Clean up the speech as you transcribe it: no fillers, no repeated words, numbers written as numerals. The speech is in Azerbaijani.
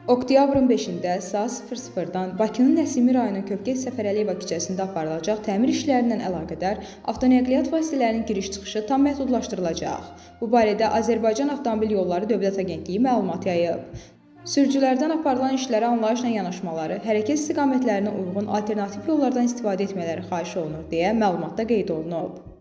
Oktyabrın 5-də saat 00-dan Bakının Nəsimi rayonu Kövkəz Səfər Əliyeva küçəsində aparılacaq təmir işlərindən əlaqədar avtonəqliyyat vasitələrinin giriş-çıxışı tam məhdudlaşdırılacaq. Bu barədə Azərbaycan Avtomobil Yolları Dövlət Agentliyi məlumat yayıb. Sürücülərdən aparılan işlərə anlayışla yanaşmaları, hərəkət istiqamətlərinə uyğun alternativ yollardan istifadə etmələri xahiş olunur deyə məlumatda qeyd olunub.